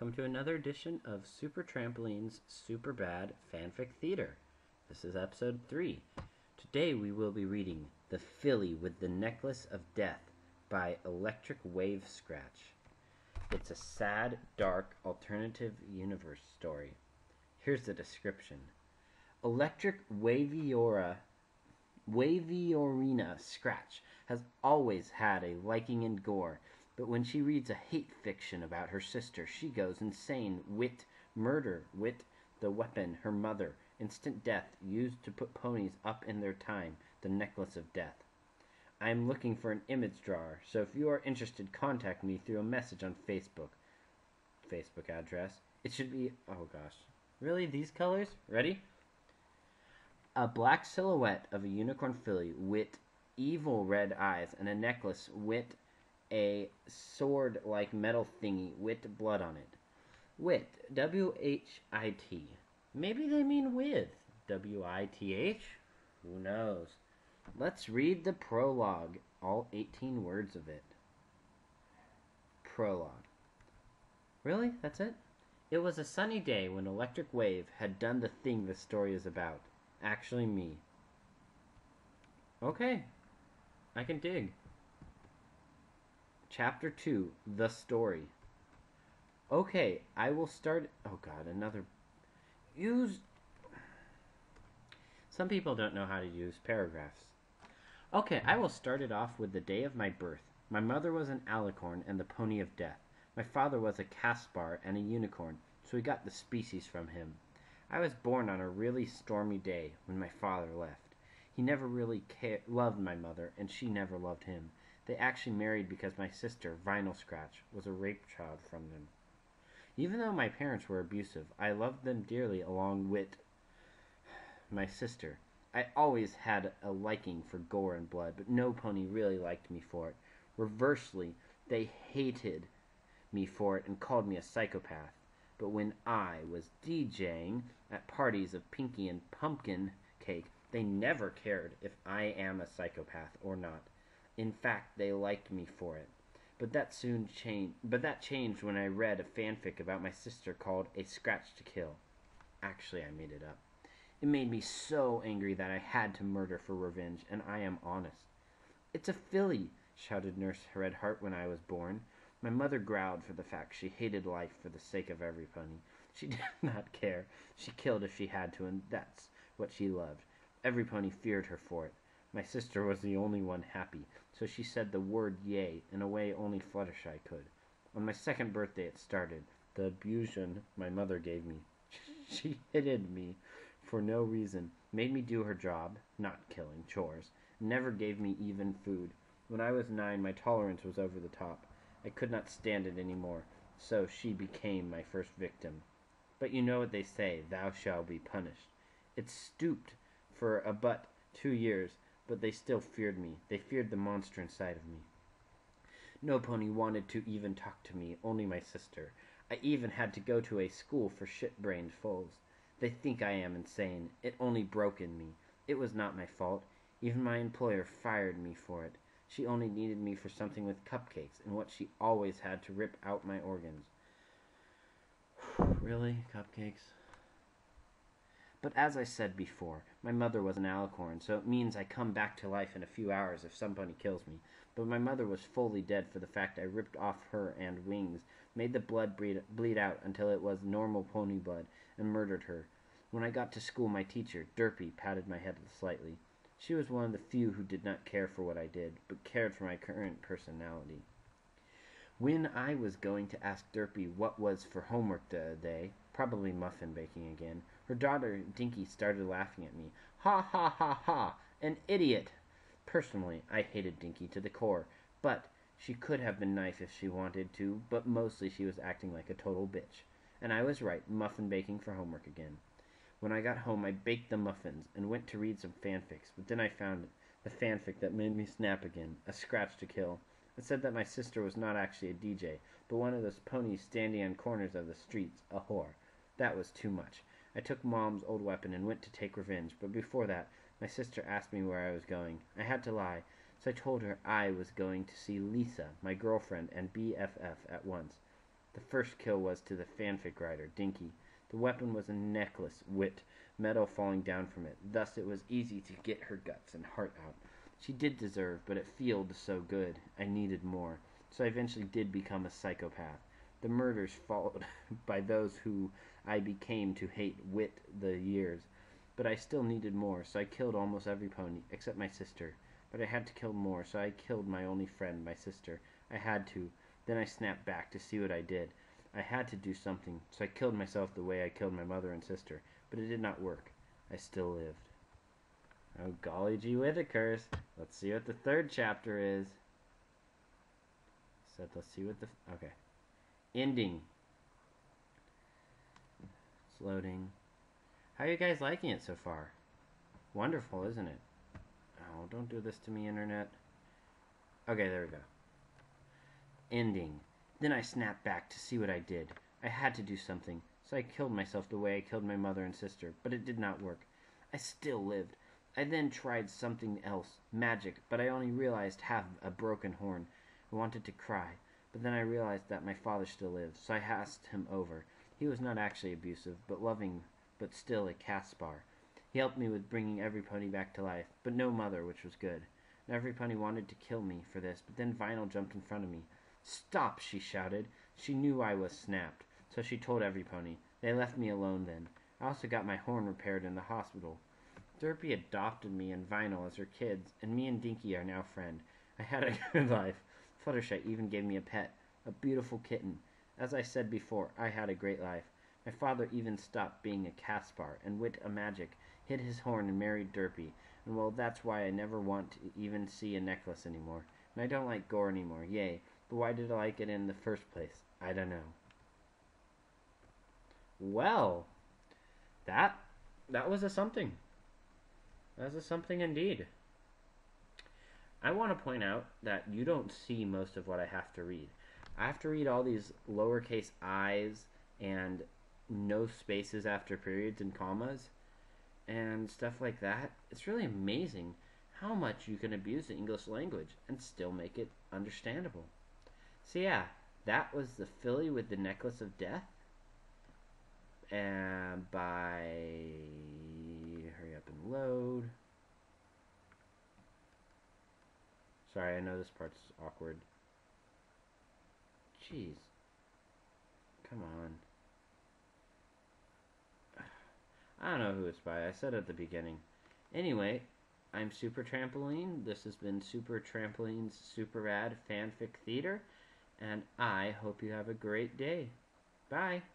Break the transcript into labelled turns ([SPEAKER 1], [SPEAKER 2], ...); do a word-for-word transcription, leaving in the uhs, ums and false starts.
[SPEAKER 1] welcome to another edition of Super Trampoline's Super Bad Fanfic Theater. This is episode three. Today we will be reading The Filly with the Necklace of Death by ElectricWaveScratch. It's a sad, dark, alternative universe story. Here's the description. Electric Waveorina Waveorina Scratch has always had a liking in gore, but when she reads a hate fiction about her sister, she goes insane. Whit, murder, whit, the weapon, her mother, instant death, used to put ponies up in their time, the necklace of death. I am looking for an image drawer, so if you are interested, contact me through a message on Facebook. Facebook address. It should be, oh gosh. Really? These colors? Ready? A black silhouette of a unicorn filly with evil red eyes and a necklace with a sword-like metal thingy with blood on it. Whit, W H I T. Maybe they mean with. W I T H? Who knows? Let's read the prologue, all eighteen words of it. Prologue. Really? That's it? It was a sunny day when Electric Wave had done the thing the story is about. Actually me. Okay. I can dig. Chapter two, The Story. Okay, I will start... Oh god, another... Use... Some people don't know how to use paragraphs. Okay, I will start it off with the day of my birth. My mother was an alicorn and the pony of death. My father was a Caspar and a unicorn, so we got the species from him. I was born on a really stormy day when my father left. He never really cared, loved my mother, and she never loved him. They actually married because my sister, Vinyl Scratch, was a rape child from them. Even though my parents were abusive, I loved them dearly along with my sister. I always had a liking for gore and blood, but no pony really liked me for it. Reversely, they hated me for it and called me a psychopath. But when I was DJing at parties of Pinky and Pumpkin Cake, they never cared if I am a psychopath or not. In fact, they liked me for it. But that soon changed. But that changed when I read a fanfic about my sister called A Scratch to Kill. Actually, I made it up. It made me so angry that I had to murder for revenge, and I am honest. "It's a filly," shouted Nurse Redheart when I was born. My mother growled for the fact she hated life for the sake of every pony. She did not care. She killed if she had to, and that's what she loved. Every pony feared her for it. My sister was the only one happy, so she said the word yay in a way only Fluttershy could. On my second birthday it started, the abusion my mother gave me. She hated me for no reason, made me do her job, not killing, chores, never gave me even food. When I was nine, my tolerance was over the top. I could not stand it any more, so she became my first victim. But you know what they say, thou shalt be punished. It stooped for a but two years, but they still feared me. They feared the monster inside of me. No pony wanted to even talk to me, only my sister. I even had to go to a school for shit-brained foals. They think I am insane. It only broke in me. It was not my fault. Even my employer fired me for it. She only needed me for something with cupcakes, and what she always had to rip out my organs. Really? Cupcakes? But as I said before, my mother was an alicorn, so it means I come back to life in a few hours if some pony kills me. But my mother was fully dead for the fact I ripped off her and wings, made the blood bleed, bleed out until it was normal pony blood, and murdered her. When I got to school, my teacher, Derpy, patted my head slightly. She was one of the few who did not care for what I did, but cared for my current personality. When I was going to ask Derpy what was for homework the other day, probably muffin baking again, her daughter Dinky started laughing at me. Ha ha ha ha! An idiot! Personally, I hated Dinky to the core, but she could have been nice if she wanted to, but mostly she was acting like a total bitch. And I was right, muffin baking for homework again. When I got home, I baked the muffins and went to read some fanfics, but then I found the fanfic that made me snap again, A Scratch to Kill. It said that my sister was not actually a D J, but one of those ponies standing on corners of the streets, a whore. That was too much. I took Mom's old weapon and went to take revenge, but before that, my sister asked me where I was going. I had to lie, so I told her I was going to see Lisa, my girlfriend and B F F, at once. The first kill was to the fanfic writer, Dinky. The weapon was a necklace, whit, metal falling down from it. Thus it was easy to get her guts and heart out. She did deserve, but it feeled so good. I needed more. So I eventually did become a psychopath. The murders followed by those who I became to hate wit the years. But I still needed more, so I killed almost every pony, except my sister. But I had to kill more, so I killed my only friend, my sister. I had to. Then I snapped back to see what I did. I had to do something, so I killed myself the way I killed my mother and sister. But it did not work. I still lived. Oh, golly gee whittakers. Let's see what the third chapter is. So let's see what the... Okay. Ending. It's loading. How are you guys liking it so far? Wonderful, isn't it? Oh, don't do this to me, internet. Okay, there we go. Ending. Then I snapped back to see what I did. I had to do something, so I killed myself the way I killed my mother and sister, but it did not work. I still lived. I then tried something else, magic, but I only realized half a broken horn. I wanted to cry, but then I realized that my father still lived, so I asked him over. He was not actually abusive, but loving, but still a Caspar. He helped me with bringing every pony back to life, but no mother, which was good. And every pony wanted to kill me for this, but then Vinyl jumped in front of me. "Stop!" she shouted. She knew I was snapped, so she told every pony. They left me alone then. I also got my horn repaired in the hospital. Derpy adopted me and Vinyl as her kids, and me and Dinky are now friends. I had a good life. Fluttershy even gave me a pet, a beautiful kitten. As I said before, I had a great life. My father even stopped being a Caspar, and wit a magic, hid his horn and married Derpy, and well, that's why I never want to even see a necklace anymore. And I don't like gore anymore, yay, but why did I like it in the first place? I don't know. Well, that, that was a something. That was a something indeed. I want to point out that you don't see most of what I have to read. I have to read all these lowercase i's and no spaces after periods and commas and stuff like that. It's really amazing how much you can abuse the English language and still make it understandable. So yeah, that was the filly with the necklace of death. And by... hurry up and load. Sorry, I know this part's awkward. Jeez. Come on. I don't know who it's by. I said at the beginning. Anyway, I'm Super Trampoline. This has been Super Trampoline's Super Rad Fanfic Theater. And I hope you have a great day. Bye.